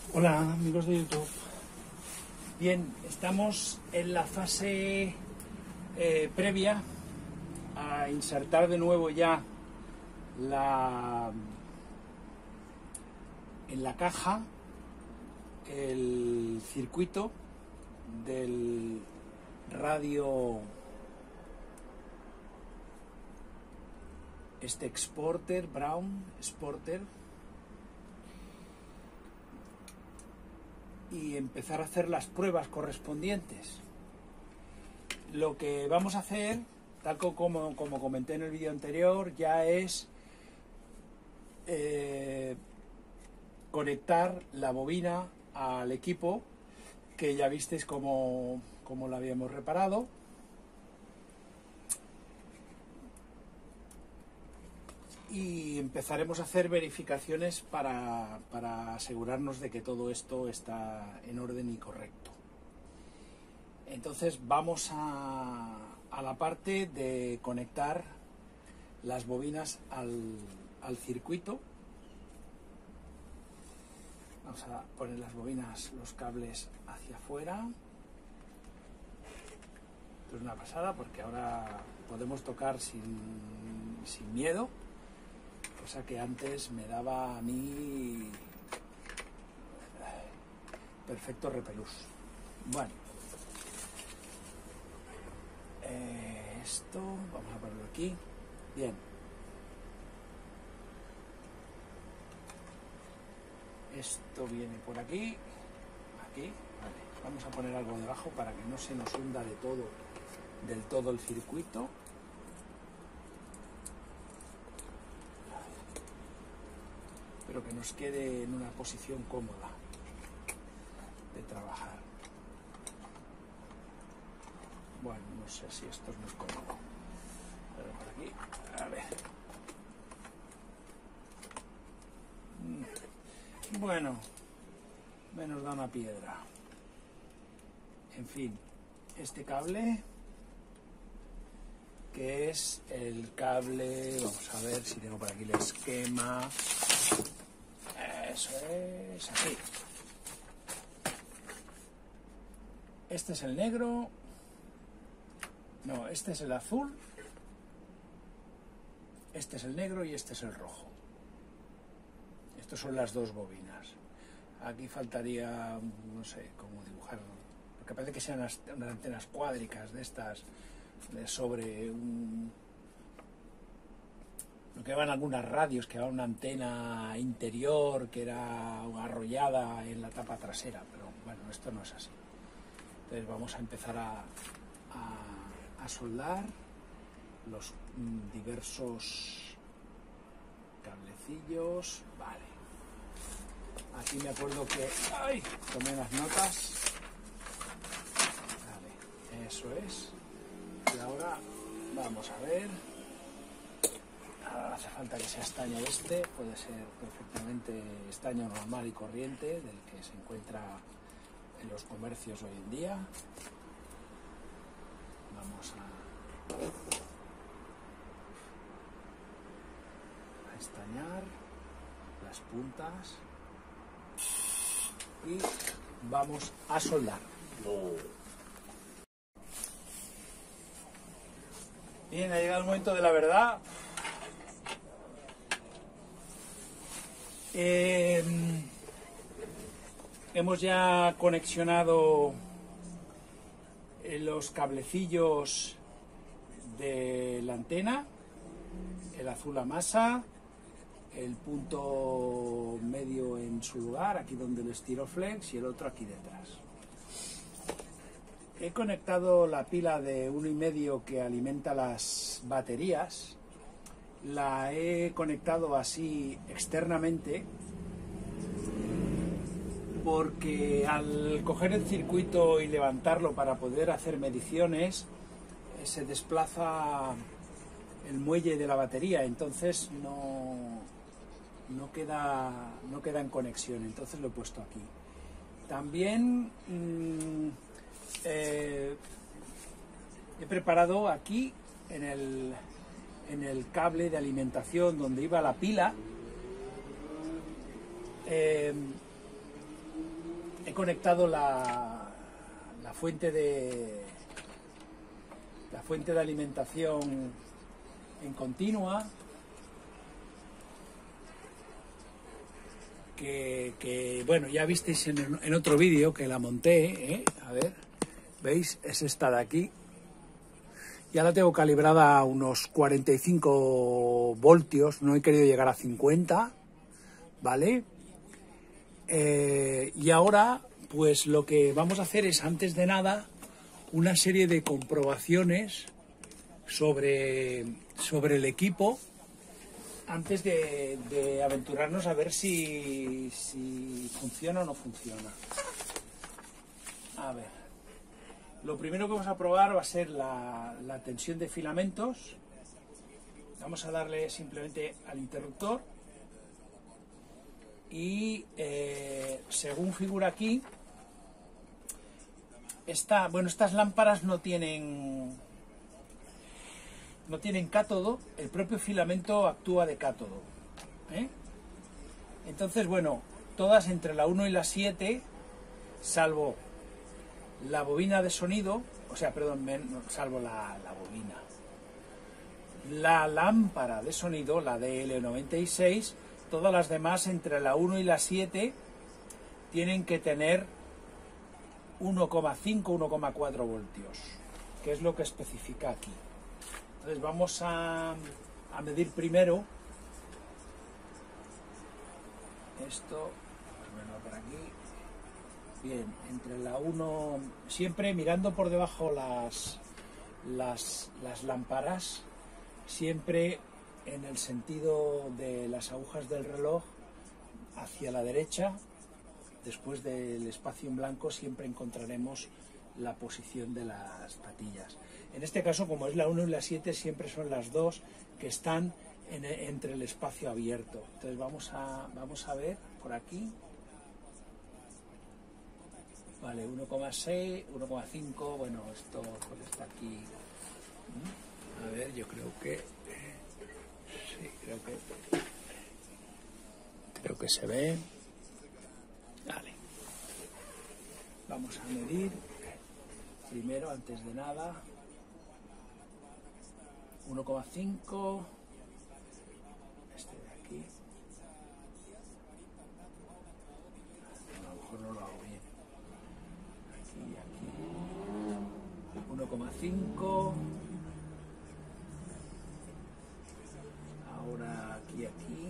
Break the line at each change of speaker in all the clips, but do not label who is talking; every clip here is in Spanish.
Hola amigos de YouTube. Bien, estamos en la fase previa a insertar de nuevo ya en la caja el circuito del radio exporter, Brown Exporter, y empezar a hacer las pruebas correspondientes. Lo que vamos a hacer, tal como comenté en el vídeo anterior, ya es conectar la bobina al equipo, que ya visteis cómo la habíamos reparado. Y empezaremos a hacer verificaciones para asegurarnos de que todo esto está en orden y correcto. Entonces vamos a la parte de conectar las bobinas al circuito. Vamos a poner las bobinas, los cables hacia afuera. Esto es una pasada porque ahora podemos tocar sin miedo. Cosa que antes me daba a mí perfecto repelús. Bueno, esto vamos a ponerlo aquí. Bien, esto viene por aquí, vale. Vamos a poner algo debajo para que no se nos hunda del todo el circuito. Pero que nos quede en una posición cómoda de trabajar. Bueno, no sé si esto es muy cómodo. Pero por aquí, a ver. Bueno, menos da una piedra. En fin, este cable, que es el cable, vamos a ver si tengo por aquí el esquema. Eso es así. Este es el negro. No, este es el azul. Este es el negro y este es el rojo. Estas son las dos bobinas. Aquí faltaría, no sé cómo dibujar, porque parece que sean unas antenas cuádricas de estas, sobre lo que van algunas radios, que va una antena interior que era arrollada en la tapa trasera, pero bueno, esto no es así. Entonces vamos a empezar a soldar los diversos cablecillos. Vale, aquí me acuerdo que tomé las notas. Vale, eso es. Y ahora vamos a ver. Ahora hace falta que sea estaño este, puede ser perfectamente estaño normal y corriente del que se encuentra en los comercios hoy en día. Vamos a estañar las puntas y vamos a soldar. Bien, ha llegado el momento de la verdad. Hemos ya conexionado los cablecillos de la antena, el azul a masa, el punto medio en su lugar, aquí donde el Styroflex, y el otro aquí detrás. He conectado la pila de 1,5 que alimenta las baterías. La he conectado así externamente porque al coger el circuito y levantarlo para poder hacer mediciones se desplaza el muelle de la batería, entonces no queda en conexión, entonces lo he puesto aquí. También he preparado aquí en el cable de alimentación donde iba la pila, he conectado la fuente de alimentación en continua, que bueno, ya visteis en otro vídeo que la monté, a ver, ¿veis? Es esta de aquí. Ya la tengo calibrada a unos 45 voltios, no he querido llegar a 50, ¿vale? Y ahora, pues lo que vamos a hacer es, antes de nada, una serie de comprobaciones sobre el equipo, antes de aventurarnos a ver si funciona o no funciona. A ver, lo primero que vamos a probar va a ser la tensión de filamentos. Vamos a darle simplemente al interruptor y según figura aquí, estas lámparas no tienen cátodo, el propio filamento actúa de cátodo, ¿eh? Entonces, bueno, todas entre la 1 y la 7, salvo la bobina de sonido, o sea, perdón, salvo la bobina, la lámpara de sonido, la DL96, todas las demás entre la 1 y la 7 tienen que tener 1,5, 1,4 voltios, que es lo que especifica aquí. Entonces vamos a medir primero esto, ponerlo por aquí. Bien, entre la 1, siempre mirando por debajo las lámparas, siempre en el sentido de las agujas del reloj hacia la derecha. Después del espacio en blanco siempre encontraremos la posición de las patillas. En este caso, como es la 1 y la 7, siempre son las dos que están entre el espacio abierto. Entonces vamos a ver por aquí. Vale, 1,6, 1,5, bueno, esto pues está aquí. A ver, yo creo que... sí, creo que se ve. Vale. Vamos a medir primero, antes de nada. 1,5. Este de aquí. A lo mejor no lo hago bien. Aquí. 1,5. Ahora aquí.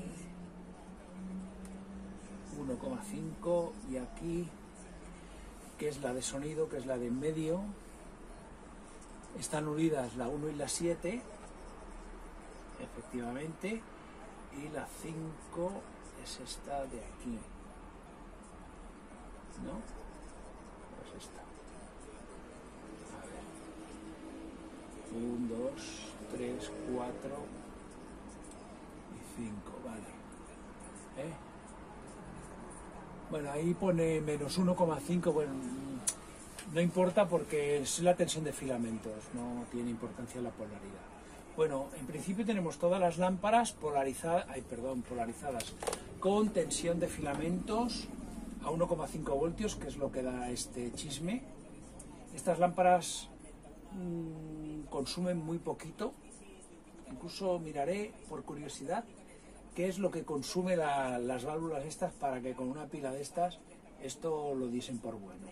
1,5 y aquí, que es la de sonido, que es la de en medio, están unidas la 1 y la 7, efectivamente, y la 5 es esta de aquí, ¿no? Pues esta. A ver. 1, 2, 3, 4 y 5, vale. Bueno, ahí pone menos 1,5, bueno, no importa porque es la tensión de filamentos, no tiene importancia la polaridad. Bueno, en principio tenemos todas las lámparas polarizadas con tensión de filamentos a 1,5 voltios, que es lo que da este chisme. Estas lámparas consumen muy poquito, incluso miraré por curiosidad qué es lo que consume las válvulas estas, para que con una pila de estas esto lo diesen por bueno.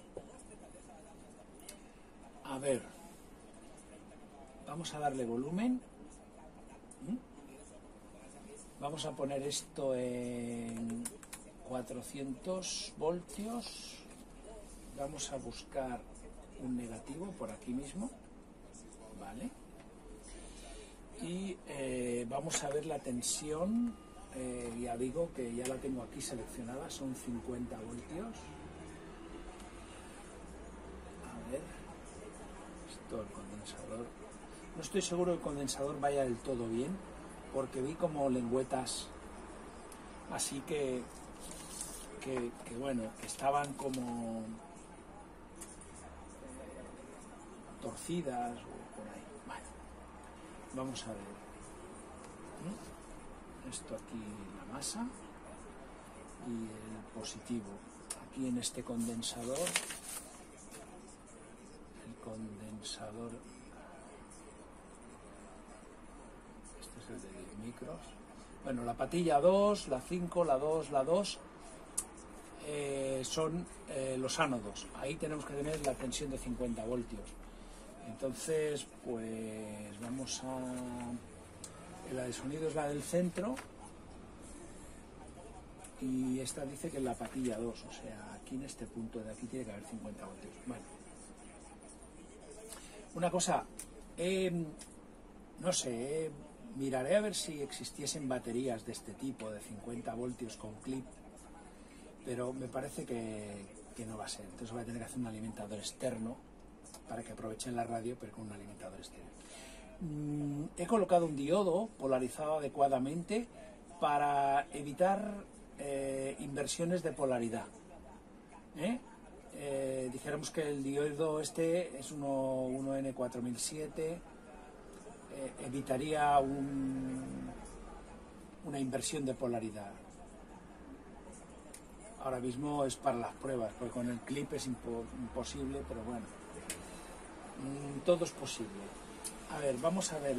A ver, vamos a darle volumen. Vamos a poner esto en 400 voltios. Vamos a buscar un negativo por aquí mismo, ¿vale? Y vamos a ver la tensión. Ya digo que ya la tengo aquí seleccionada, son 50 voltios. A ver, esto, el condensador. No estoy seguro que el condensador vaya del todo bien, porque vi como lengüetas así que bueno, que estaban como torcidas o por ahí. Bueno, vamos a ver. Esto aquí, la masa y el positivo aquí. y en este condensador, el condensador, este es el de 10 micros, bueno, la patilla 2, la 5, la 2, la 2 son los ánodos, ahí tenemos que tener la tensión de 50 voltios, entonces pues vamos a, la de sonido es la del centro, y esta dice que es la patilla 2, o sea, aquí en este punto de aquí tiene que haber 50 voltios. Bueno, una cosa, no sé, miraré a ver si existiesen baterías de este tipo, de 50 voltios con clip, pero me parece que no va a ser, entonces voy a tener que hacer un alimentador externo para que aprovechen la radio, pero con un alimentador externo. He colocado un diodo polarizado adecuadamente para evitar inversiones de polaridad. Dijéramos que el diodo este es 1N4007, evitaría una inversión de polaridad. Ahora mismo es para las pruebas, porque con el clip es imposible, pero bueno, todo es posible. A ver, vamos a ver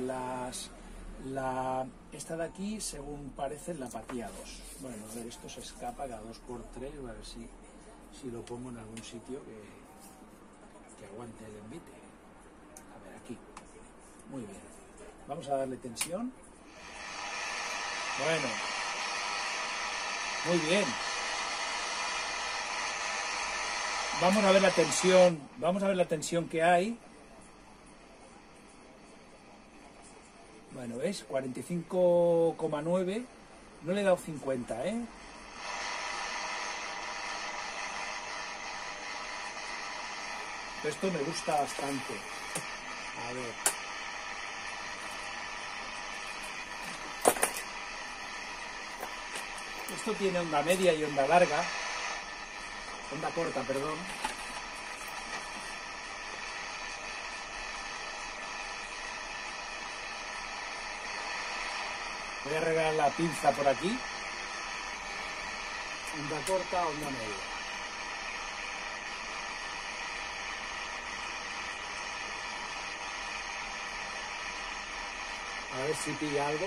esta de aquí, según parece, la patilla 2. Bueno, a ver, esto se escapa cada 2×3, a ver si lo pongo en algún sitio que aguante el envite. A ver, aquí. Muy bien. Vamos a darle tensión. Bueno. Muy bien. Vamos a ver la tensión que hay. Bueno, ¿ves? 45,9. No le he dado 50, ¿eh? Esto me gusta bastante. A ver. Esto tiene onda media y onda larga. Onda corta, perdón. Voy a arreglar la pinza por aquí. Onda corta, onda media. A ver si pilla algo.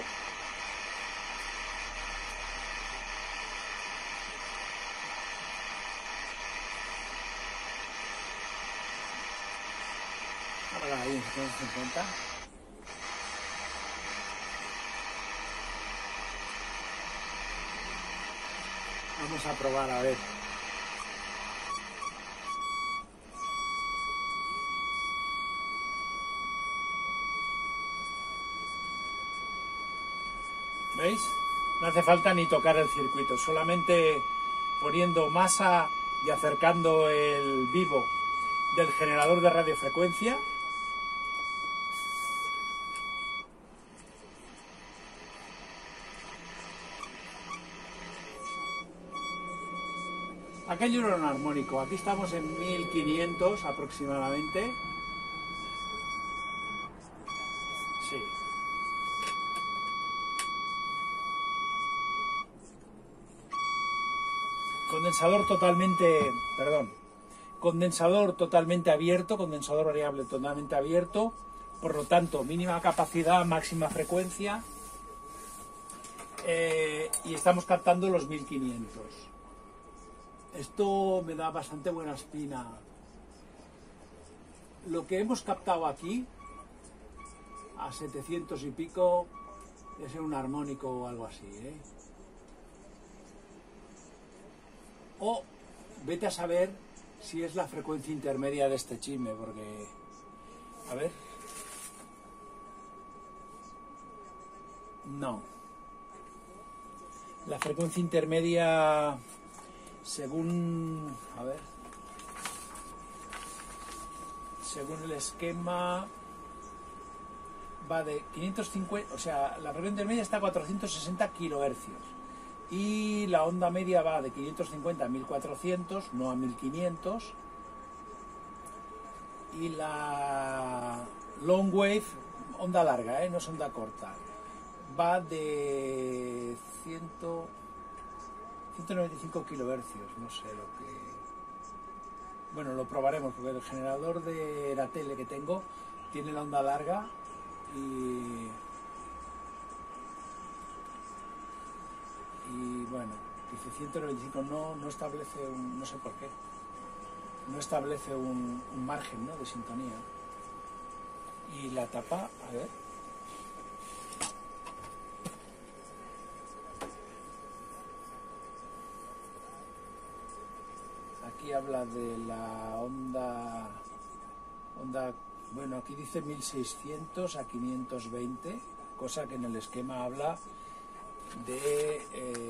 Ahora ahí, 50. Vamos a probar a ver. ¿Veis? No hace falta ni tocar el circuito, solamente poniendo masa y acercando el vivo del generador de radiofrecuencia. Aquello era un armónico, aquí estamos en 1500 aproximadamente. Sí. Condensador totalmente abierto, condensador variable totalmente abierto, por lo tanto mínima capacidad, máxima frecuencia, y estamos captando los 1500. Esto me da bastante buena espina. Lo que hemos captado aquí, a 700 y pico, debe ser un armónico o algo así, ¿eh? O vete a saber si es la frecuencia intermedia de este chisme, porque... A ver... No. La frecuencia intermedia, según... A ver... Según el esquema... Va de 550... O sea, la frecuencia intermedia está a 460 kilohercios. Y la onda media va de 550 a 1400, no a 1500. Y la long wave, onda larga, no es onda corta, va de 195 kilohercios, no sé lo que... Bueno, lo probaremos porque el generador de la tele que tengo tiene la onda larga y bueno, dice 195, no establece no sé por qué, no establece un margen, ¿no?, de sintonía. Y la tapa, a ver. Aquí habla de la onda, bueno, aquí dice 1600 a 520, cosa que en el esquema habla de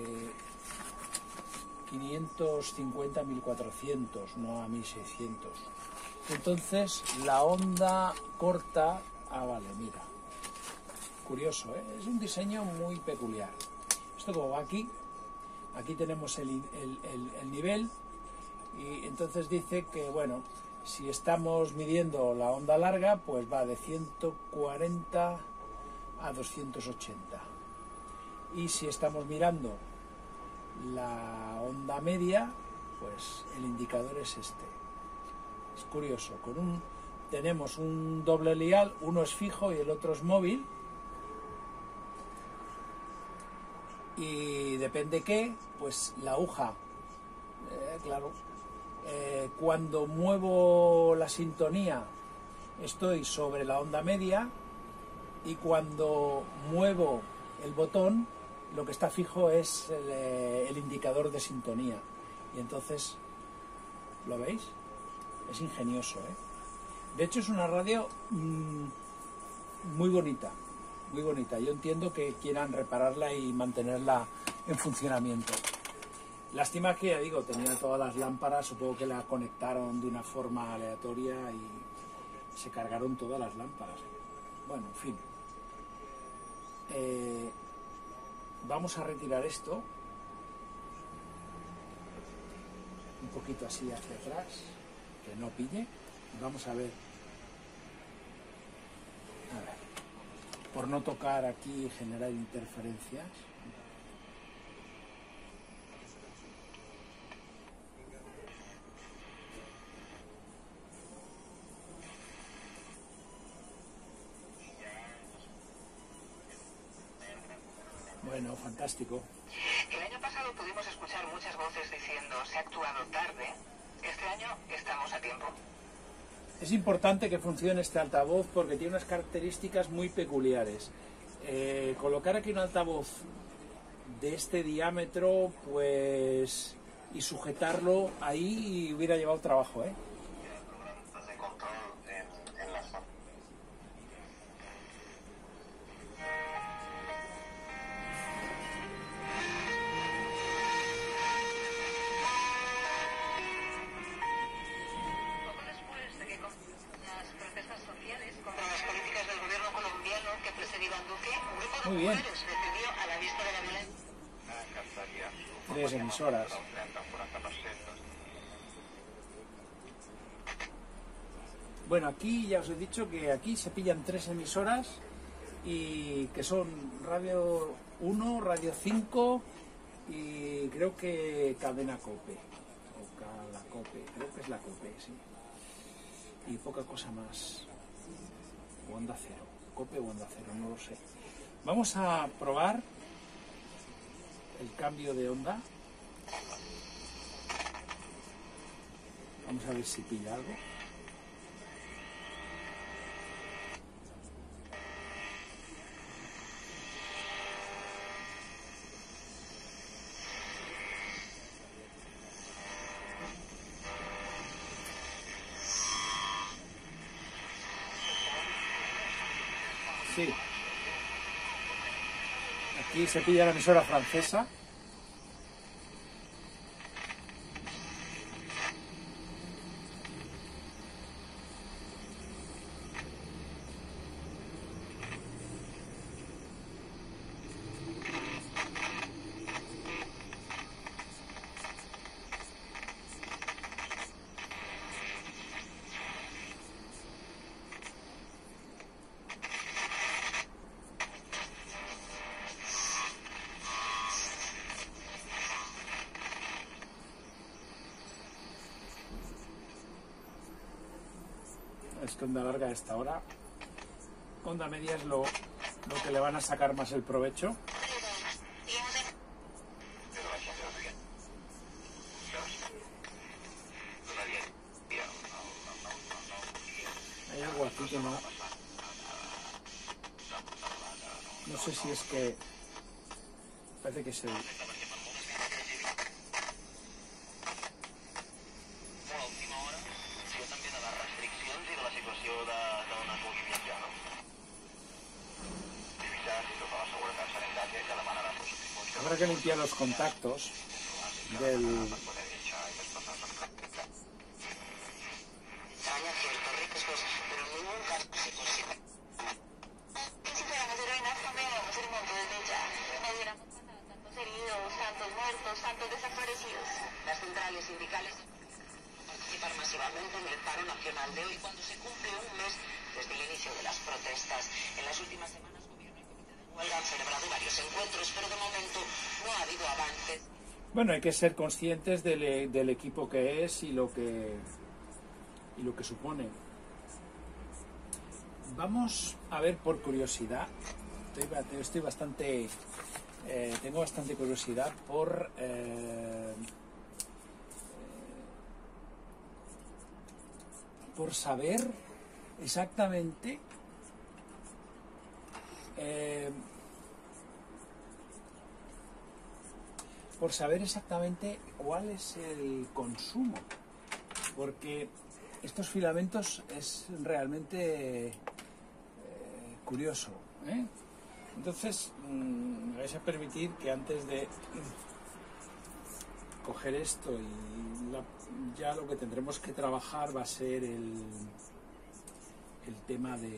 550 a 1400, no a 1600. Entonces, la onda corta, vale, mira, curioso, ¿eh? Es un diseño muy peculiar. Esto como va aquí tenemos el nivel, y entonces dice que, bueno, si estamos midiendo la onda larga, pues va de 140 a 280. Y si estamos mirando la onda media, pues el indicador es este. Es curioso, tenemos un doble lial, uno es fijo y el otro es móvil, y depende qué, pues la aguja, claro, cuando muevo la sintonía estoy sobre la onda media, y cuando muevo el botón lo que está fijo es el indicador de sintonía. Y entonces, ¿lo veis? Es ingenioso, ¿eh? De hecho es una radio muy bonita, muy bonita. Yo entiendo que quieran repararla y mantenerla en funcionamiento. Lástima que, ya digo, tenía todas las lámparas, supongo que la conectaron de una forma aleatoria y se cargaron todas las lámparas. Bueno, en fin. Vamos a retirar esto un poquito así hacia atrás, que no pille. Vamos a ver, por no tocar aquí y generar interferencias. Bueno, fantástico.
El año pasado pudimos escuchar muchas voces diciendo se ha actuado tarde. Este año estamos a tiempo.
Es importante que funcione este altavoz porque tiene unas características muy peculiares. Colocar aquí un altavoz de este diámetro, pues, y sujetarlo ahí hubiera llevado trabajo, ¿eh? Muy bien. 3 emisoras. Bueno, aquí ya os he dicho que aquí se pillan 3 emisoras y que son Radio 1, Radio 5 y creo que Cadena Cope. O la Cope, creo que es la Cope, sí. Y poca cosa más. O Onda Cero. Cope o Onda Cero, no lo sé. Vamos a probar el cambio de onda. Vamos a ver si pilla algo. Sí. Aquí se pilla la emisora francesa. Es que onda larga a esta hora. Onda media es lo que le van a sacar más el provecho. Hay algo aquí que no sé si es que parece que se... Habrá que limpiar los contactos del...
Tantos desaparecidos. Las centrales sindicales participan masivamente en el paro nacional de hoy, cuando se cumple un mes desde el inicio de las protestas. En las últimas semanas, Gobierno y Comité de Huelga han celebrado varios encuentros, pero de momento no ha habido avances.
Bueno, hay que ser conscientes del equipo que es y lo que supone. Vamos a ver, por curiosidad, tengo bastante curiosidad por saber exactamente cuál es el consumo, porque estos filamentos es realmente curioso, ¿eh? Entonces, me vais a permitir que antes de coger esto ya lo que tendremos que trabajar va a ser el tema de...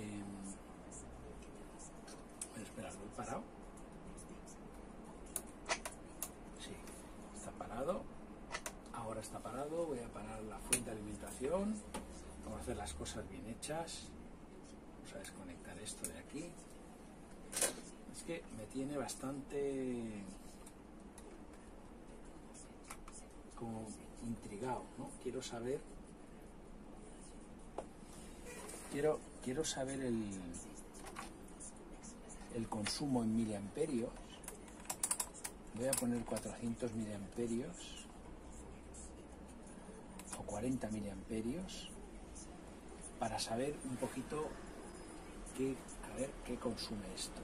Espera, ¿lo he parado? Sí, está parado. Ahora está parado, voy a parar la fuente de alimentación. Vamos a hacer las cosas bien hechas. Vamos a desconectar esto de aquí. Es que me tiene bastante como intrigado, ¿no? Quiero saber el consumo en miliamperios. Voy a poner 400 miliamperios o 40 miliamperios para saber un poquito qué consume esto.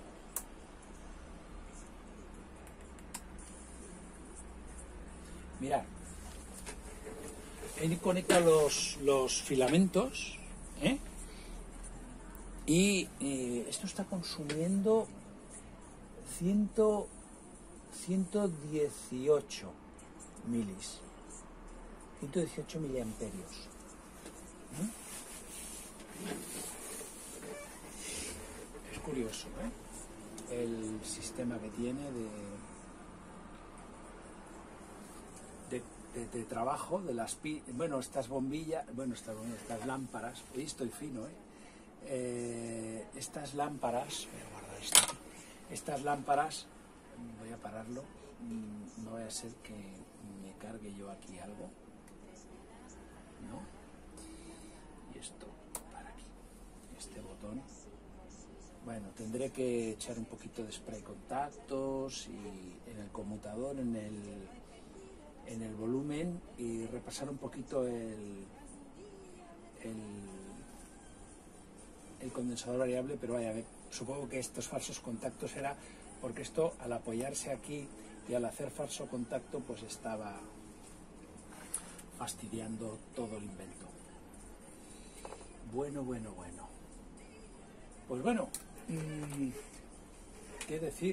Mirad, he conectado los filamentos, ¿eh? Y esto está consumiendo 118 milis, 118 miliamperios. Es curioso, ¿eh? El sistema que tiene de trabajo de las estas bombillas, estas lámparas. Hoy estoy fino, estas lámparas, voy a guardar esto. Estas lámparas, voy a pararlo, no vaya a ser que me cargue yo aquí algo, ¿no? Y esto para aquí, este botón. Bueno, tendré que echar un poquito de spray contactos y en el conmutador, en el volumen, y repasar un poquito el condensador variable, pero vaya a ver, supongo que estos falsos contactos era porque esto, al apoyarse aquí y al hacer falso contacto, pues estaba fastidiando todo el invento. Bueno. Pues bueno, qué decir,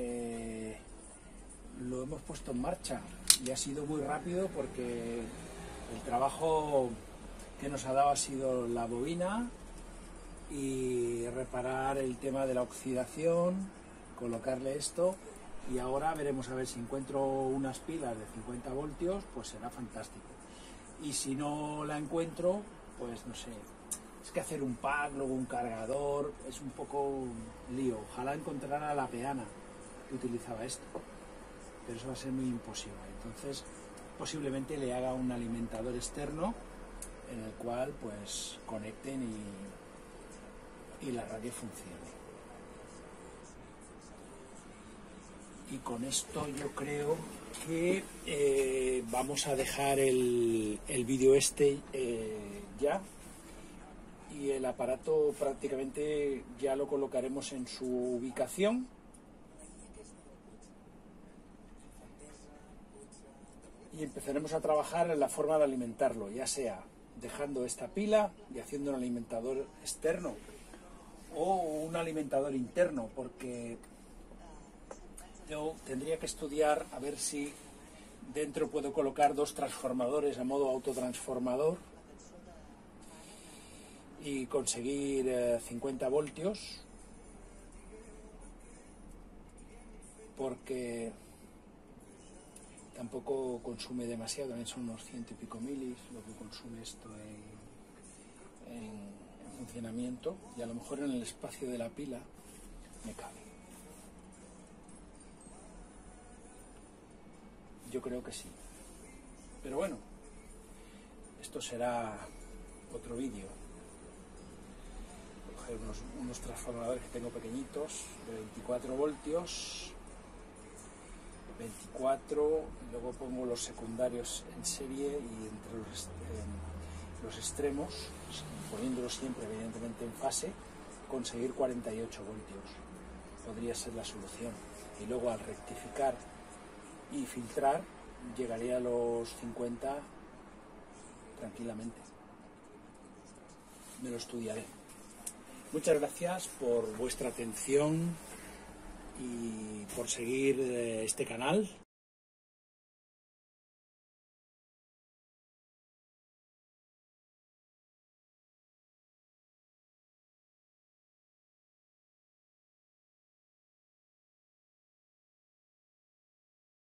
lo hemos puesto en marcha y ha sido muy rápido porque el trabajo que nos ha dado ha sido la bobina y reparar el tema de la oxidación, colocarle esto, y ahora veremos a ver si encuentro unas pilas de 50 voltios, pues será fantástico. Y si no la encuentro, pues no sé, es que hacer un pack, luego un cargador, es un poco lío. Ojalá encontrara la peana que utilizaba esto, pero eso va a ser muy imposible. Entonces, posiblemente le haga un alimentador externo en el cual pues conecten y la radio funcione. Y con esto yo creo que vamos a dejar el vídeo ya, y el aparato prácticamente ya lo colocaremos en su ubicación. Y empezaremos a trabajar en la forma de alimentarlo, ya sea dejando esta pila y haciendo un alimentador externo o un alimentador interno, porque yo tendría que estudiar a ver si dentro puedo colocar 2 transformadores a modo autotransformador y conseguir 50 voltios, porque tampoco consume demasiado, también son unos 100 y pico milis lo que consume esto en funcionamiento, y a lo mejor en el espacio de la pila me cabe. Yo creo que sí. Pero bueno, esto será otro vídeo. Coger unos transformadores que tengo pequeñitos de 24 voltios. 24, y luego pongo los secundarios en serie y entre los extremos, poniéndolos siempre evidentemente en fase, conseguir 48 voltios. Podría ser la solución. Y luego al rectificar y filtrar llegaría a los 50 tranquilamente. Me lo estudiaré. Muchas gracias por vuestra atención y por seguir este canal.